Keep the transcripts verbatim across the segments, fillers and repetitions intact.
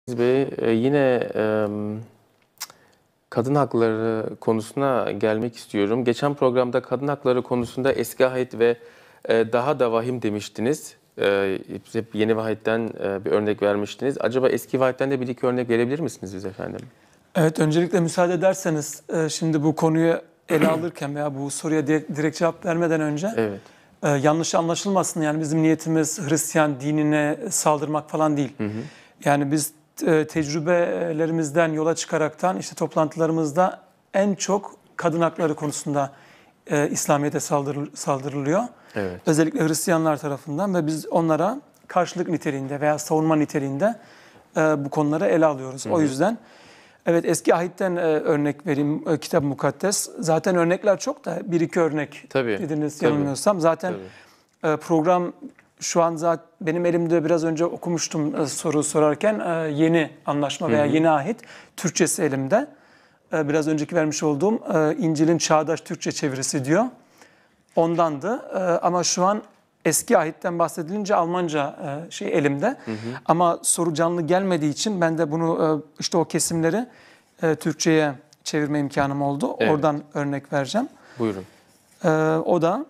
Bey, e, yine em, kadın hakları konusuna gelmek istiyorum. Geçen programda kadın hakları konusunda eski ahit ve e, daha da vahim demiştiniz. E, hep yeni vahiyetten e, bir örnek vermiştiniz. Acaba eski vahiyetten de bir iki örnek verebilir misiniz bize efendim? Evet, öncelikle müsaade ederseniz e, şimdi bu konuyu ele alırken veya bu soruya direkt cevap vermeden önce Evet. e, yanlış anlaşılmasın. Yani bizim niyetimiz Hristiyan dinine saldırmak falan değil. Hı hı. Yani biz e, tecrübelerimizden yola çıkaraktan işte toplantılarımızda en çok kadın hakları konusunda e, İslamiyet'e saldırı, saldırılıyor. Evet. Özellikle Hristiyanlar tarafından ve biz onlara karşılık niteliğinde veya savunma niteliğinde e, bu konuları ele alıyoruz. Hı hı. O yüzden evet, eski ahitten e, örnek vereyim, e, Kitab-ı Mukaddes. Zaten örnekler çok da bir iki örnek Tabii, dediniz tabii. yanılmıyorsam. Zaten e, program şu an zaten benim elimde, biraz önce okumuştum e, soru sorarken, e, yeni anlaşma veya hı hı. yeni ahit Türkçesi elimde. E, biraz önceki vermiş olduğum e, İncil'in çağdaş Türkçe çevirisi diyor. Ondandı e, ama şu an eski ahitten bahsedilince Almanca e, şey elimde. Hı hı. Ama soru canlı gelmediği için ben de bunu e, işte o kesimleri e, Türkçe'ye çevirme imkanım oldu. Evet. Oradan örnek vereceğim. Buyurun. E, o da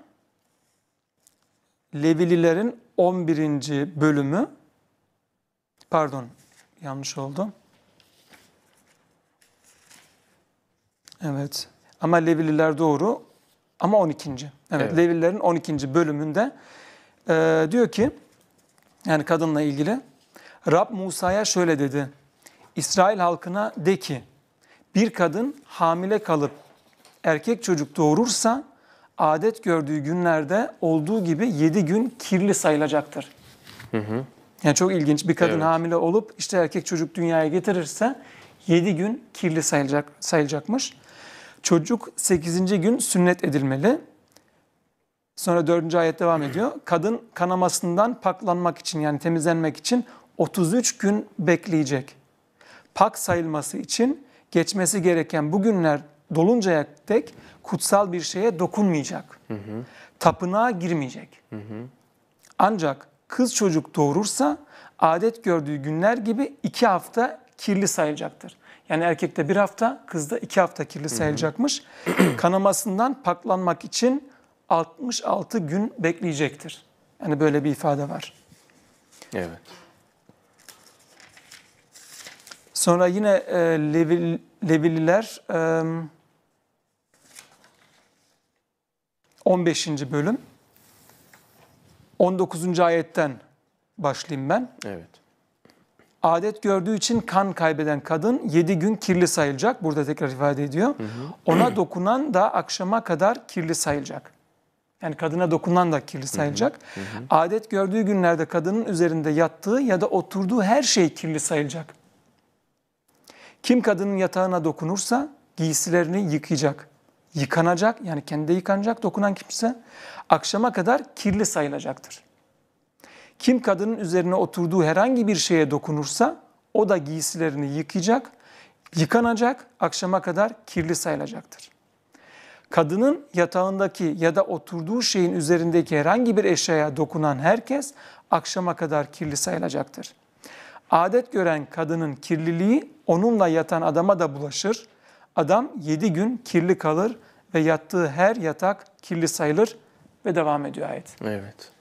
Levililerin on birinci bölümü, pardon yanlış oldu. Evet, ama Levililer doğru ama on ikinci. Evet, evet. Levililerin on ikinci bölümünde e, diyor ki, yani kadınla ilgili, Rab Musa'ya şöyle dedi: İsrail halkına de ki, bir kadın hamile kalıp erkek çocuk doğurursa adet gördüğü günlerde olduğu gibi yedi gün kirli sayılacaktır. Hı hı. Yani çok ilginç, bir kadın evet. hamile olup işte erkek çocuk dünyaya getirirse yedi gün kirli sayılacak, sayılacakmış. Çocuk sekizinci gün sünnet edilmeli. Sonra dördüncü ayet devam ediyor. Kadın kanamasından paklanmak için, yani temizlenmek için otuz üç gün bekleyecek. Pak sayılması için geçmesi gereken bu günler doluncaya dek kutsal bir şeye dokunmayacak. Hı hı. Tapınağa girmeyecek. Hı hı. Ancak kız çocuk doğurursa adet gördüğü günler gibi iki hafta kirli sayılacaktır. Yani erkekte bir hafta, kızda iki hafta kirli sayılacakmış. Hı hı. Kanamasından paklanmak için altmış altı gün bekleyecektir. Yani böyle bir ifade var. Evet. Sonra yine e, Levil, Levililer e, on beşinci bölüm on dokuzuncu ayetten başlayayım ben. Evet. Adet gördüğü için kan kaybeden kadın yedi gün kirli sayılacak. Burada tekrar ifade ediyor. Hı hı. Ona dokunan da akşama kadar kirli sayılacak. Yani kadına dokunan da kirli sayılacak. Hı hı. Hı hı. Adet gördüğü günlerde kadının üzerinde yattığı ya da oturduğu her şey kirli sayılacak. Kim kadının yatağına dokunursa giysilerini yıkayacak. Yıkanacak, yani kendi yıkanacak dokunan kimse, akşama kadar kirli sayılacaktır. Kim kadının üzerine oturduğu herhangi bir şeye dokunursa o da giysilerini yıkayacak, yıkanacak, akşama kadar kirli sayılacaktır. Kadının yatağındaki ya da oturduğu şeyin üzerindeki herhangi bir eşyaya dokunan herkes akşama kadar kirli sayılacaktır. Adet gören kadının kirliliği onunla yatan adama da bulaşır. Adam yedi gün kirli kalır ve yattığı her yatak kirli sayılır ve devam ediyor ayet. Evet.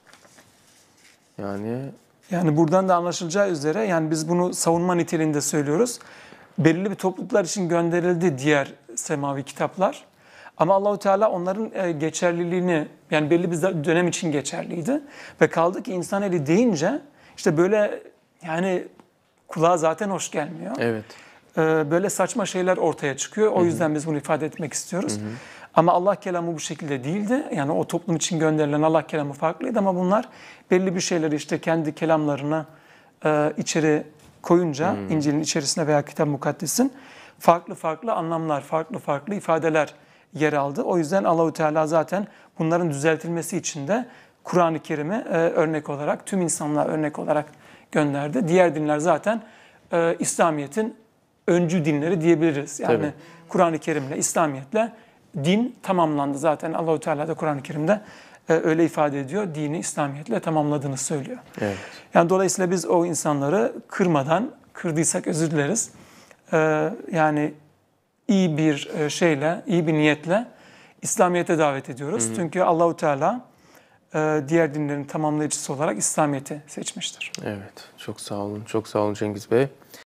Yani yani buradan da anlaşılacağı üzere, yani biz bunu savunma niteliğinde söylüyoruz. Belirli bir topluluklar için gönderildi diğer semavi kitaplar. Ama Allahu Teala onların geçerliliğini, yani belli bir dönem için geçerliydi. Ve kaldı ki insan eli deyince işte böyle, yani kulağa zaten hoş gelmiyor. Evet. Böyle saçma şeyler ortaya çıkıyor. O Hı-hı. yüzden biz bunu ifade etmek istiyoruz. Hı-hı. Ama Allah kelamı bu şekilde değildi. Yani o toplum için gönderilen Allah kelamı farklıydı ama bunlar belli bir şeyleri işte kendi kelamlarına e, içeri koyunca, hmm. İncil'in içerisine veya Kitab-ı Mukaddes'in farklı farklı anlamlar, farklı farklı ifadeler yer aldı. O yüzden Allahu Teala zaten bunların düzeltilmesi için de Kur'an-ı Kerim'i e, örnek olarak, tüm insanlığa örnek olarak gönderdi. Diğer dinler zaten e, İslamiyet'in öncü dinleri diyebiliriz. Yani Kur'an-ı Kerim'le, İslamiyet'le din tamamlandı. Zaten Allahu Teala da Kur'an-ı Kerim'de e, öyle ifade ediyor. Dini İslamiyetle tamamladığını söylüyor. Evet. Yani dolayısıyla biz o insanları kırmadan, kırdıysak özür dileriz. Ee, yani iyi bir e, şeyle, iyi bir niyetle İslamiyet'e davet ediyoruz. Hı hı. Çünkü Allahu Teala e, diğer dinlerin tamamlayıcısı olarak İslamiyet'i seçmiştir. Evet, çok sağ olun. Çok sağ olun Cengiz Bey.